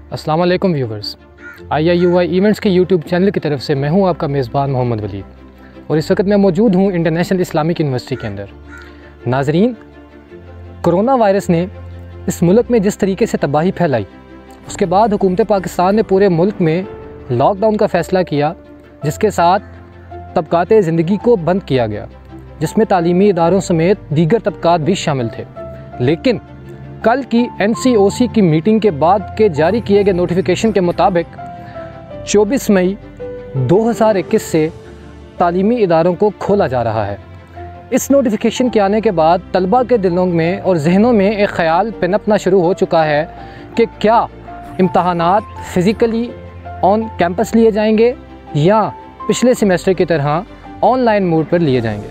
अस्सलाम वालेकुम viewers, IIUI events के यूट्यूब चैनल की तरफ से मैं हूं आपका मेज़बान मोहम्मद वलीद और इस वक्त मैं मौजूद हूं इंटरनेशनल इस्लामिक यूनिवर्सिटी के अंदर। नाजरीन, कोरोना वायरस ने इस मुल्क में जिस तरीके से तबाही फैलाई, उसके बाद हुकूमत पाकिस्तान ने पूरे मुल्क में लॉकडाउन का फ़ैसला किया, जिसके साथ तबकात ज़िंदगी को बंद किया गया, जिसमें तालीमी इदारों समेत दीगर तबकात भी शामिल थे। लेकिन कल की NCOC की मीटिंग के बाद के जारी किए गए नोटिफिकेशन के मुताबिक 24 मई 2021 से तालीमी इदारों को खोला जा रहा है। इस नोटिफिकेशन के आने के बाद तलबा के दिलों में और जहनों में एक ख़याल पनपना शुरू हो चुका है कि क्या इम्तहानात फ़िज़िकली ऑन कैंपस लिए जाएंगे या पिछले सेमेस्टर की तरह ऑनलाइन मोड पर लिए जाएंगे।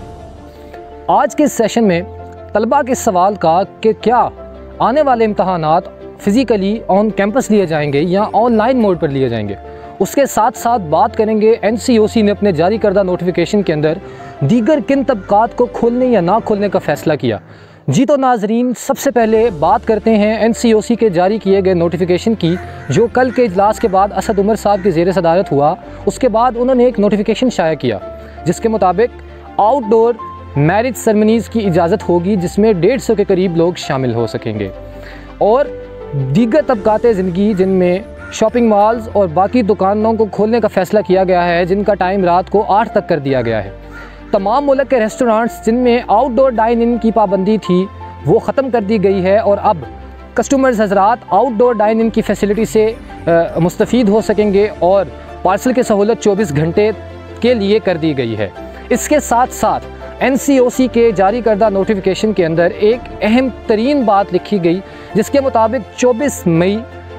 आज के सेशन में तलबा के सवाल का कि क्या आने वाले इम्तहानात फ़िज़िकली ऑन कैंपस लिए जाएंगे या ऑनलाइन मोड पर लिए जाएंगे, उसके साथ साथ बात करेंगे NCOC ने अपने जारी करदा नोटिफिकेशन के अंदर दीगर किन तबकात को खोलने या ना खोलने का फ़ैसला किया। जी तो नाजरीन, सबसे पहले बात करते हैं NCOC के जारी किए गए नोटिफिकेशन की, जो कल के इजलास के बाद असद उमर साहब की ज़ेर सदारत हुआ। उसके बाद उन्होंने एक नोटिफिकेशन शाया किया जिसके मुताबिक आउटडोर मैरिज सेरेमनीज़ की इजाज़त होगी, जिसमें 150 के करीब लोग शामिल हो सकेंगे, और दीगर तबकात ज़िंदगी जिनमें शॉपिंग मॉल्स और बाकी दुकानों को खोलने का फ़ैसला किया गया है, जिनका टाइम रात को 8 तक कर दिया गया है। तमाम मुल्क के रेस्टोरेंट्स जिनमें आउटडोर डाइन इन की पाबंदी थी वो ख़त्म कर दी गई है और अब कस्टमर्स हजरात आउटडोर डाइन इन की फैसिलिटी से मुस्तफ़ीद हो सकेंगे और पार्सल की सहूलत 24 घंटे के लिए कर दी गई है। इसके साथ साथ NCOC के जारी करदा नोटिफिकेशन के अंदर एक अहम तरीन बात लिखी गई, जिसके मुताबिक 24 मई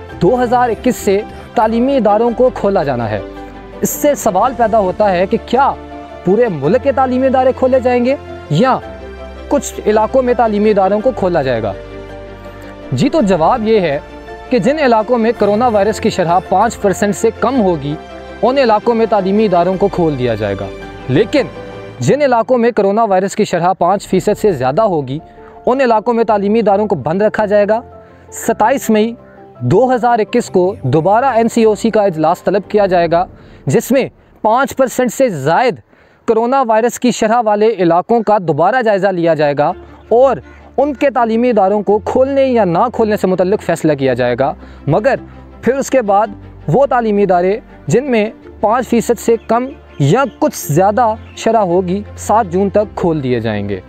2021 से तालीमी इदारों को खोला जाना है। इससे सवाल पैदा होता है कि क्या पूरे मुल्क के तालीमी इदारे खोले जाएंगे या कुछ इलाकों में तालीमी इदारों को खोला जाएगा। जी तो जवाब ये है कि जिन इलाकों में कोरोना वायरस की शरह 5% से कम होगी, उन इलाकों में तालीमी इदारों को खोल दिया जाएगा। लेकिन जिन इलाकों में कोरोना वायरस की शरह 5% से ज़्यादा होगी, उन इलाकों में तालीमी इदारों को बंद रखा जाएगा। 27 मई 2021 को दोबारा NCOC का इजलास तलब किया जाएगा, जिसमें 5% से ज़ायद कोरोना वायरस की शरह वाले इलाकों का दोबारा जायज़ा लिया जाएगा और उनके तालीमी इदारों को खोलने या ना खोलने से मुतल्लिक़ फ़ैसला किया जाएगा। मगर फिर उसके बाद वो तालीमी इदारे जिनमें 5% से कम या कुछ ज़्यादा शरह होगी 7 जून तक खोल दिए जाएंगे।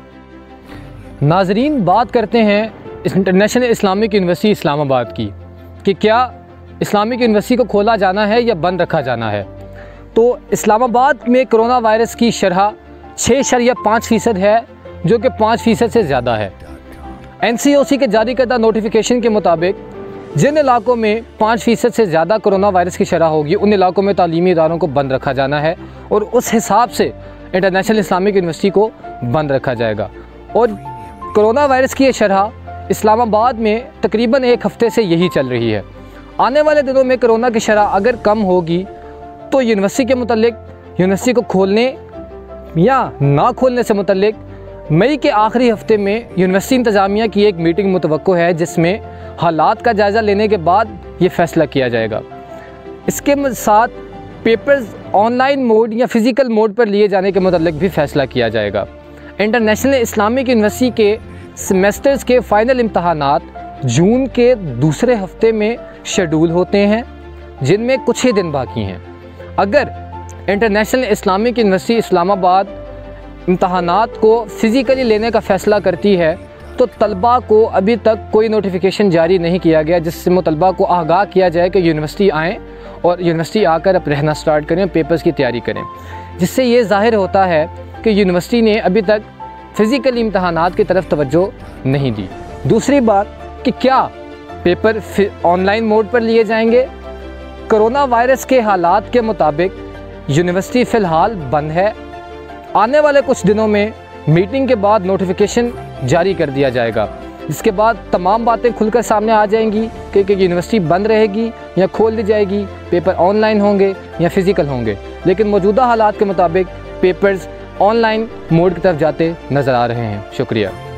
नाजरीन, बात करते हैं इंटरनेशनल इस्लामिक यूनिवर्सिटी इस्लामाबाद की कि क्या इस्लामिक यूनिवर्सिटी को खोला जाना है या बंद रखा जाना है। तो इस्लामाबाद में कोरोना वायरस की शरह 6.5% है, जो कि 5% से ज़्यादा है। NCOC के जारी करदा नोटिफिकेशन के मुताबिक जिन इलाकों में 5% से ज़्यादा कोरोना वायरस की शरह होगी, उन इलाकों में तालीमी इदारों को बंद रखा जाना है और उस हिसाब से इंटरनेशनल इस्लामिक यूनिवर्सिटी को बंद रखा जाएगा। और कोरोना वायरस की ये शरह इस्लामाबाद में तकरीबन 1 हफ़्ते से यही चल रही है। आने वाले दिनों में कोरोना की शरह अगर कम होगी तो यूनिवर्सिटी के मुतल्लिक़ यूनिवर्सिटी को खोलने या ना खोलने से मुतल्लिक़ मई के आखिरी हफ़्ते में यूनिवर्सिटी इंतज़ामिया की एक मीटिंग मुतवक्को है, जिसमें हालात का जायज़ा लेने के बाद ये फ़ैसला किया जाएगा। इसके साथ पेपर्स ऑनलाइन मोड या फ़िज़िकल मोड पर लिए जाने के मुतल्लिक़ भी फ़ैसला किया जाएगा। इंटरनेशनल इस्लामिक यूनिवर्सिटी के सेमेस्टर्स के फ़ाइनल इम्तहानात जून के दूसरे हफ़्ते में शेड्यूल होते हैं, जिनमें कुछ ही दिन बाकी हैं। अगर इंटरनेशनल इस्लामिक यूनिवर्सिटी इस्लामाबाद इम्तहानात को फ़िज़िकली लेने का फ़ैसला करती है तो तलबा को अभी तक कोई नोटिफिकेशन जारी नहीं किया गया, जिससे तलबा को आगाह किया जाए कि यूनिवर्सिटी आएँ और यूनिवर्सिटी आकर अब रहना स्टार्ट करें, पेपर्स की तैयारी करें। जिससे ये ज़ाहिर होता है कि यूनिवर्सिटी ने अभी तक फ़िज़िकली इम्तहानात की तरफ तवज्जो नहीं दी। दूसरी बात कि क्या पेपर ऑनलाइन मोड पर लिए जाएंगे। कोरोना वायरस के हालात के मुताबिक यूनिवर्सिटी फ़िलहाल बंद है। आने वाले कुछ दिनों में मीटिंग के बाद नोटिफिकेशन जारी कर दिया जाएगा, जिसके बाद तमाम बातें खुलकर सामने आ जाएंगी कि यूनिवर्सिटी बंद रहेगी या खोल दी जाएगी, पेपर ऑनलाइन होंगे या फ़िज़िकल होंगे। लेकिन मौजूदा हालात के मुताबिक पेपर्स ऑनलाइन मोड की तरफ जाते नज़र आ रहे हैं। शुक्रिया।